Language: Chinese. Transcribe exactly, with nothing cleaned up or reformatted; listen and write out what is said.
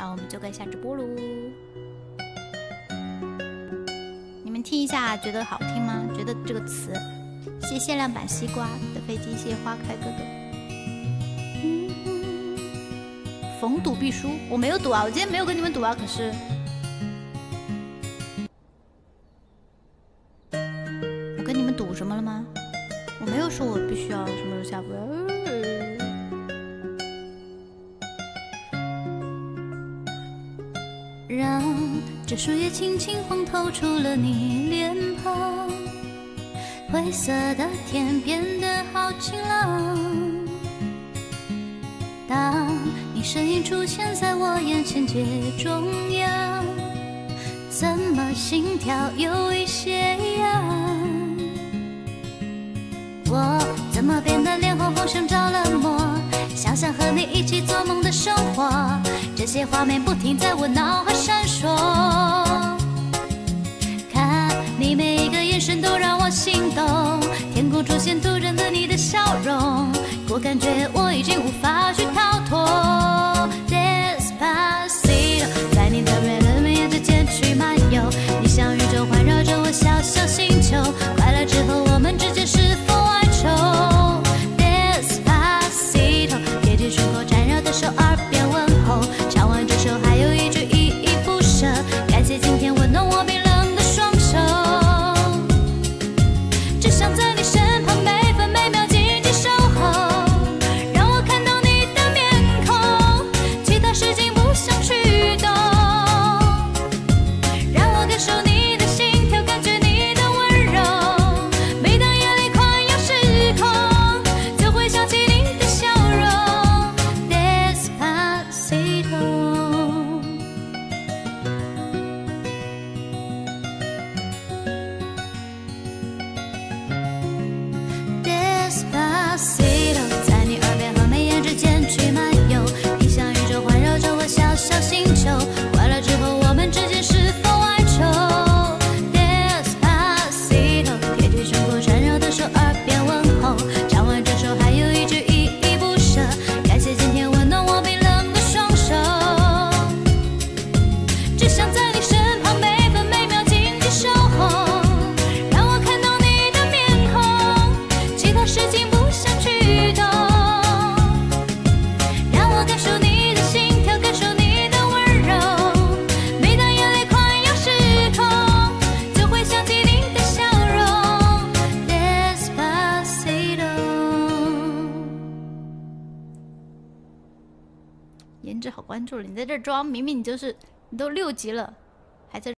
那我们就该下直播喽。你们听一下，觉得好听吗？觉得这个词，谢限量版西瓜的飞机，谢谢花开哥哥。嗯，逢赌必输，我没有赌啊，我今天没有跟你们赌啊，可是。 跟你们赌什么了吗？我没有说我必须要什么时候下播。让这树叶轻轻晃，透出了你脸庞。灰色的天变得好晴朗。当你身影出现在我眼前街中央，怎么心跳有一些痒？ 我怎么变得脸红红，像着了魔？想象和你一起做梦的生活，这些画面不停在我脑海闪烁。看你每一个眼神都让我心动，天空出现突然的你的笑容，我感觉我已经无法去逃脱。Despacito， 在你的美轮美奂之间去漫游，你像宇宙环绕着我小小星球，快乐之后我们之间是否？ Despacito， 贴近胸口缠绕的手，耳边问候。唱完这首，还有一句依依不舍，感谢今天温暖我冰冷的双手。只想在你身旁，每分每秒紧紧守候，让我看到你的面孔，其他事情不想去懂，让我感受你的心跳，感觉你的温柔。 想起你的笑容 ，Despacito。Despacito， 在你耳边和眉眼之间去漫游，你像宇宙环绕着我小小星球，快乐之后我们之间是否哀愁 ？Despacito， 贴近胸口缠绕的手，耳边问候。 唱完这首，还有一句依依不舍，感谢今天温暖我冰冷的双手。只想在你身旁，每分每秒紧紧守候，让我看到你的面孔，其他事情不想去懂，让我感受你的心跳，感受你的温柔。每当眼泪快要失控，就会想起你的笑容 ，Despacito。 颜值好关注了，你在这装，明明你就是你都六级了，还在。